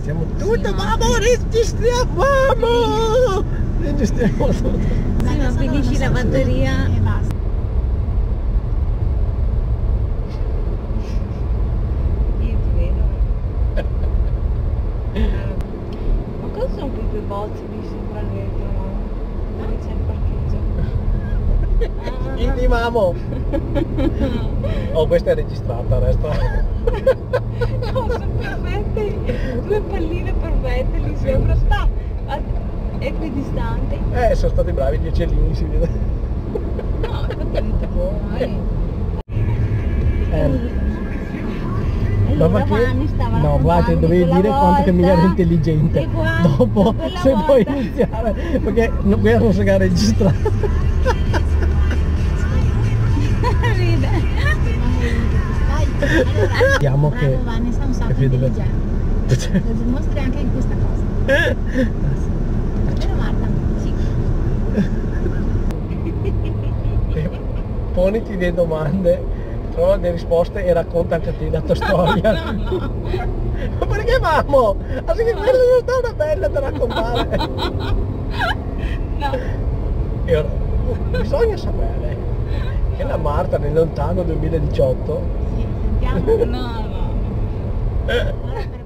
Registriamo tutto, mamma, registriamo! Registriamo tutto. Sì, ma finisci la batteria e basta. Io ti vedo. Ma cosa sono quei bozzi di sopra il vetro? Dove c'è il parcheggio? Intimamo! Oh, questa è registrata, resta. No, sono perfette, due palline perfette lì sopra, sta equidistanti. Sono stati bravi gli uccellini, si vede. No, infatti è tutto buono, No, ma no, guarda, dovevi dire quanto che mi ero intelligente. Dopo, se puoi iniziare, perché qui non si era registrato. Vediamo che Vanessa è un sacco intelligente. Lo dimostri anche in questa cosa. Vero Marta? Sì. Poniti delle domande, trova delle risposte e racconta anche te la tua storia. No. Ma perché mammo? Anche che quella non sta una bella da raccontare. No. E ora, bisogna sapere che la Marta nel lontano 2018 Sì, sentiamo. No, no. Ora